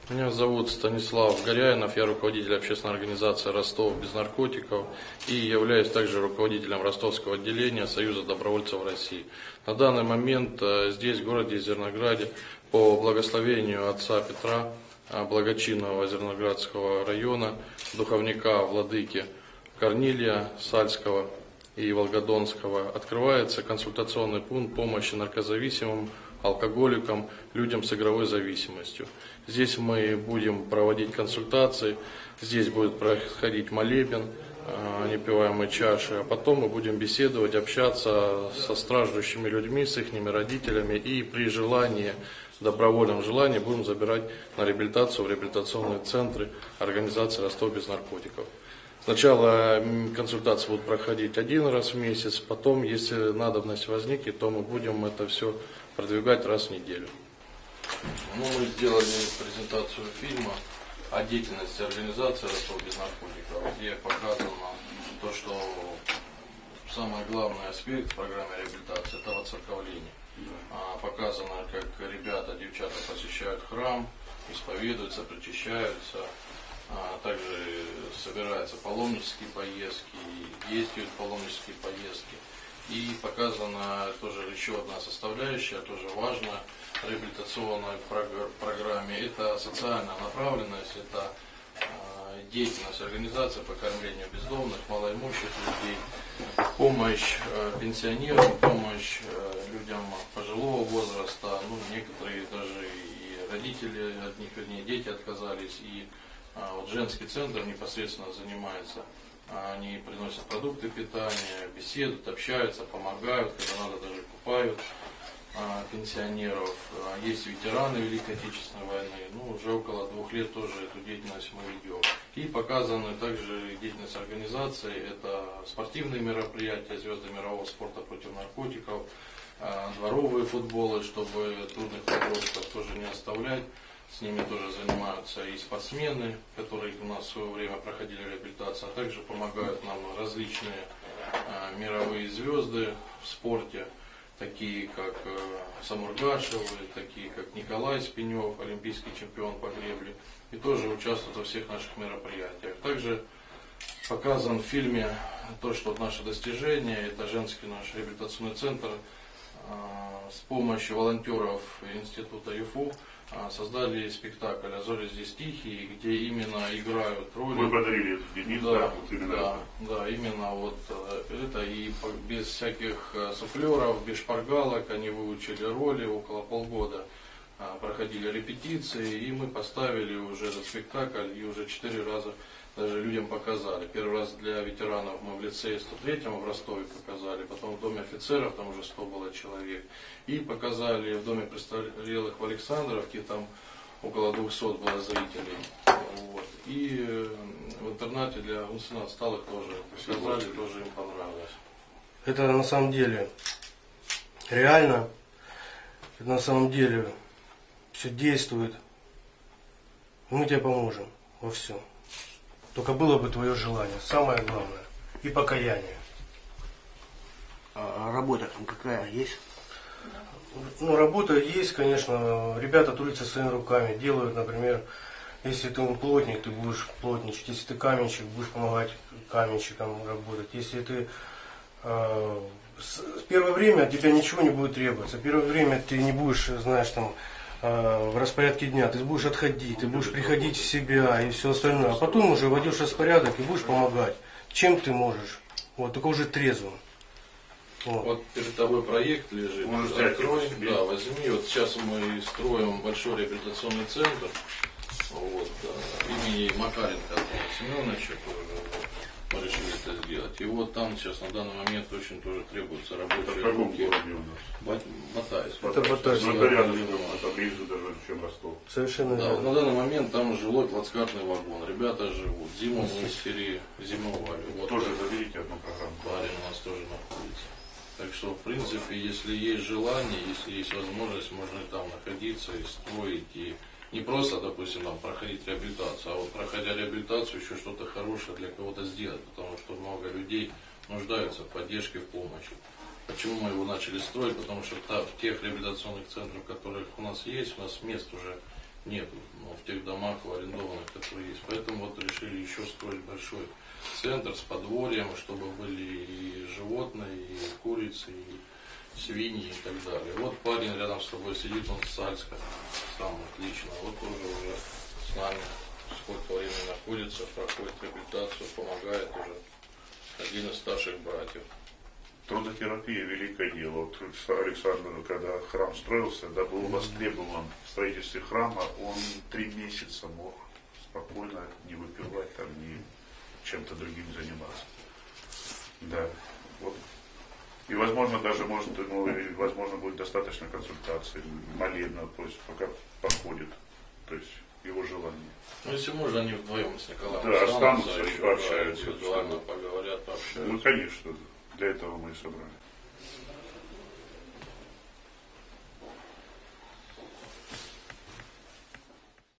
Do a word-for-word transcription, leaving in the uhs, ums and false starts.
Меня зовут Станислав Горяинов, я руководитель общественной организации «Ростов без наркотиков» и являюсь также руководителем ростовского отделения Союза добровольцев России. На данный момент здесь, в городе Зернограде, по благословению отца Петра, благочинного Зерноградского района, духовника владыки Корнилия Сальского и Волгодонского, открывается консультационный пункт помощи наркозависимым, алкоголикам, людям с игровой зависимостью. Здесь мы будем проводить консультации, здесь будет происходить молебен, непиваемой чаши, а потом мы будем беседовать, общаться со страждущими людьми, с их родителями и при желании, добровольном желании будем забирать на реабилитацию в реабилитационные центры организации «Ростов без наркотиков». Сначала консультации будут проходить один раз в месяц, потом, если надобность возникнет, то мы будем это все продвигать раз в неделю. Ну, мы сделали презентацию фильма о деятельности организации «Ростов без наркотиков», где показано то, что самый главный аспект программы реабилитации – это воцерковление. Показано, как ребята, девчата посещают храм, исповедуются, причащаются. Также собираются паломнические поездки, действуют паломнические поездки. И показана тоже еще одна составляющая, тоже важная в реабилитационной программе. Это социальная направленность, это деятельность организации по кормлению бездомных, малоимущих людей, помощь пенсионерам, помощь людям пожилого возраста. Ну, некоторые даже и родители от них, вернее, дети отказались. И вот женский центр непосредственно занимается. Они приносят продукты питания, беседуют, общаются, помогают, когда надо, даже купают пенсионеров. Есть ветераны Великой Отечественной войны. Ну, уже около двух лет тоже эту деятельность мы ведем. И показаны также деятельность организации. Это спортивные мероприятия, звезды мирового спорта против наркотиков, дворовые футболы, чтобы трудных подростков тоже не оставлять. С ними тоже занимаются и спортсмены, которые у нас в свое время проходили реабилитацию, а также помогают нам различные э, мировые звезды в спорте, такие как э, Самургашевы, такие как Николай Спенев, олимпийский чемпион по гребле, и тоже участвуют во всех наших мероприятиях. Также показан в фильме то, что вот наше достижение, это женский наш реабилитационный центр э, с помощью волонтеров Института ЮФУ создали спектакль «А зори здесь тихие», где именно играют роли. Вы подарили эту девиз, да, да, вот именно да, да, именно вот это, и без всяких суфлеров, без шпаргалок они выучили роли, около полгода проходили репетиции, и мы поставили уже этот спектакль, и уже четыре раза даже людям показали. Первый раз для ветеранов мы в лицее сто третьем в Ростове показали, потом в Доме офицеров, там уже сто было человек. И показали в Доме престарелых в Александровке, там около двухсот было зрителей. Вот. И в интернате для умственно отсталых тоже показали, тоже им понравилось. Это на самом деле реально, это на самом деле все действует. И мы тебе поможем во всем. Только было бы твое желание, самое главное, и покаяние. А работа там какая есть? Ну, работа есть, конечно. Ребята трудятся своими руками, делают, например, если ты плотник, ты будешь плотничать, если ты каменщик, будешь помогать каменщикам работать. Если ты э, с, первое время от тебя ничего не будет требоваться. Первое время ты не будешь, знаешь, там в распорядке дня, ты будешь отходить, ты будешь приходить в себя и все остальное. А потом уже войдешь в распорядок и будешь помогать. Чем ты можешь? Вот, только уже трезвым. Вот. Вот перед тобой проект лежит. Можешь открой, да, возьми. Вот сейчас мы строим большой реабилитационный центр. Вот, имени Макаренко Семеновича мы решили это сделать. И вот там сейчас на данный момент очень тоже требуется рабочие руки. Батайск. Это Батайск. Это рядом, это ближе даже, чем Ростов. Совершенно да, верно. вот на данный момент там жилой плацкартный вагон. Ребята живут. Зиму мы устери, зимовали. Вот тоже заберите одну программу. Парень у нас тоже находится. Так что, в принципе, если есть желание, если есть возможность, можно и там находиться и строить. И не просто, допустим, там, проходить реабилитацию, а вот проходя реабилитацию, еще что-то хорошее для кого-то сделать, потому что много людей нуждаются в поддержке, в помощи. Почему мы его начали строить? Потому что в тех реабилитационных центрах, которых у нас есть, у нас мест уже нет, ну, в тех домах в арендованных, которые есть. Поэтому вот решили еще строить большой центр с подворьем, чтобы были и животные, и курицы, и свиньи и так далее. Вот парень рядом с тобой сидит, он с Сальска, сам отлично, вот тоже уже с нами сколько времени находится, проходит реабилитацию, помогает уже один из старших братьев. Трудотерапия – великое дело. Вот Александр, когда храм строился, да, был востребован в строительстве храма, он три месяца мог спокойно не выпивать, там, не чем-то другим заниматься. Да. Вот. И, возможно, даже, может, ну, возможно, будет достаточно консультаций, молебна, то есть, пока проходит, то есть, его желание. Ну, если можно, они вдвоем с Николаем да, останутся, останутся, еще пообщаются. индивидуально поговорят, пообщаются. Ну, конечно, для этого мы и собрали.